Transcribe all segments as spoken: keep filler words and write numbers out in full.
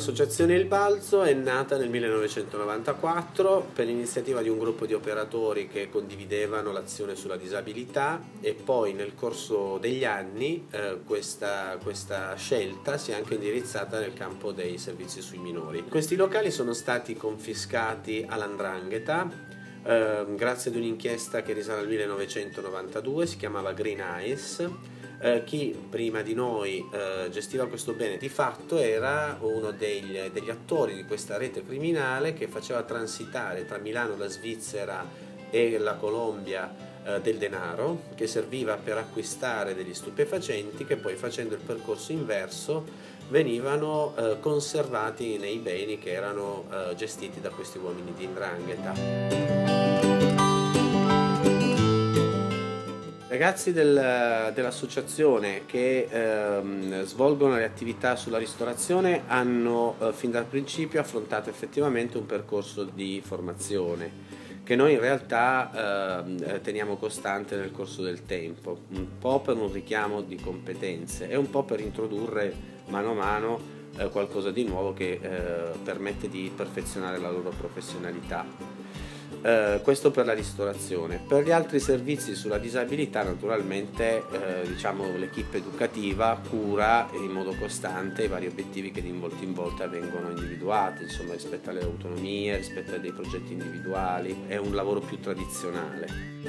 L'associazione Il Balzo è nata nel millenovecentonovantaquattro per l'iniziativa di un gruppo di operatori che condividevano l'azione sulla disabilità, e poi nel corso degli anni eh, questa, questa scelta si è anche indirizzata nel campo dei servizi sui minori. Questi locali sono stati confiscati all''ndrangheta eh, grazie ad un'inchiesta che risale al millenovecentonovantadue, si chiamava Green Eyes. Eh, chi prima di noi eh, gestiva questo bene di fatto era uno degli, degli attori di questa rete criminale che faceva transitare tra Milano, la Svizzera e la Colombia eh, del denaro che serviva per acquistare degli stupefacenti che poi, facendo il percorso inverso, venivano eh, conservati nei beni che erano eh, gestiti da questi uomini di 'ndrangheta. I ragazzi del, dell'associazione che ehm, svolgono le attività sulla ristorazione hanno eh, fin dal principio affrontato effettivamente un percorso di formazione che noi in realtà eh, teniamo costante nel corso del tempo, un po' per un richiamo di competenze e un po' per introdurre mano a mano eh, qualcosa di nuovo che eh, permette di perfezionare la loro professionalità. Uh, questo per la ristorazione. Per gli altri servizi sulla disabilità naturalmente uh, diciamo, l'equipe educativa cura in modo costante i vari obiettivi che di volta in volta vengono individuati, insomma, rispetto alle autonomie, rispetto a dei progetti individuali. È un lavoro più tradizionale.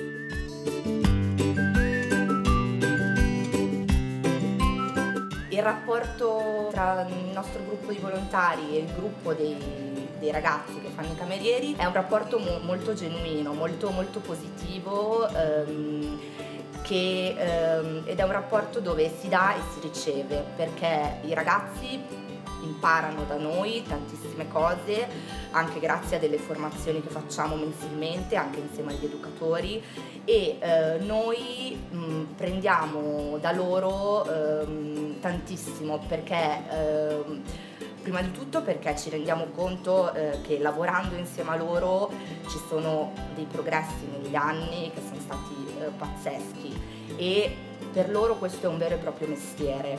Il rapporto tra il nostro gruppo di volontari e il gruppo dei dei ragazzi che fanno i camerieri è un rapporto mo molto genuino, molto molto positivo, ehm, che, ehm, ed è un rapporto dove si dà e si riceve, perché i ragazzi imparano da noi tantissime cose, anche grazie a delle formazioni che facciamo mensilmente, anche insieme agli educatori, e eh, noi mh, prendiamo da loro ehm, tantissimo, perché ehm, prima di tutto perché ci rendiamo conto eh, che lavorando insieme a loro ci sono dei progressi negli anni che sono stati eh, pazzeschi, e per loro questo è un vero e proprio mestiere.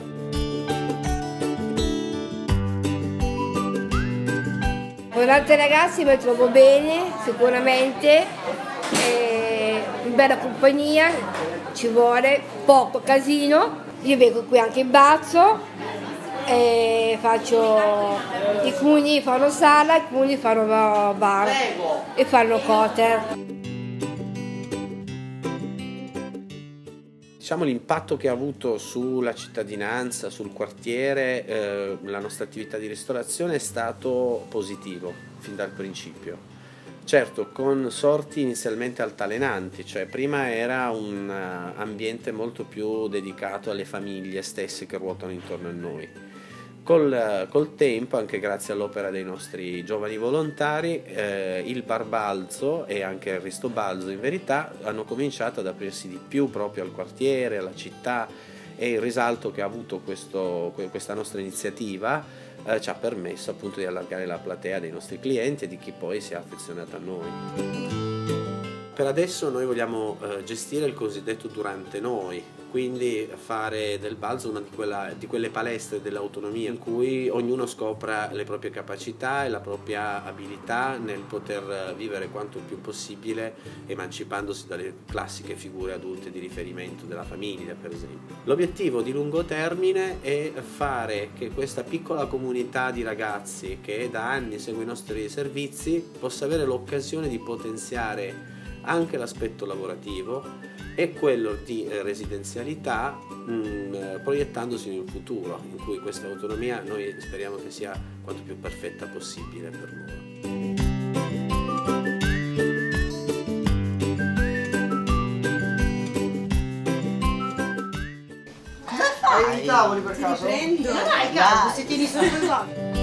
Con altri ragazzi mi trovo bene, sicuramente, eh, in bella compagnia, ci vuole poco casino. Io vengo qui anche in Balzo. E faccio, i comuni fanno sala, i comuni fanno bar e fanno coter. Diciamo, l'impatto che ha avuto sulla cittadinanza, sul quartiere, eh, la nostra attività di ristorazione è stato positivo fin dal principio. Certo, con sorti inizialmente altalenanti, cioè prima era un ambiente molto più dedicato alle famiglie stesse che ruotano intorno a noi. Col, col tempo, anche grazie all'opera dei nostri giovani volontari, eh, il Bar Balzo e anche il Risto Balzo in verità hanno cominciato ad aprirsi di più proprio al quartiere, alla città, e il risalto che ha avuto questo, questa nostra iniziativa eh, ci ha permesso appunto di allargare la platea dei nostri clienti e di chi poi si è affezionato a noi. Per adesso noi vogliamo eh, gestire il cosiddetto durante noi, quindi fare del Balzo una di, quella, di quelle palestre dell'autonomia in cui ognuno scopra le proprie capacità e la propria abilità nel poter vivere quanto più possibile, emancipandosi dalle classiche figure adulte di riferimento della famiglia, per esempio. L'obiettivo di lungo termine è fare che questa piccola comunità di ragazzi che da anni segue i nostri servizi possa avere l'occasione di potenziare anche l'aspetto lavorativo e quello di eh, residenzialità, mh, proiettandosi in un futuro in cui questa autonomia noi speriamo che sia quanto più perfetta possibile per loro. Hai i tavoli per caso? Ti riprendo? No, dai, cavolo, se tieni solo qua.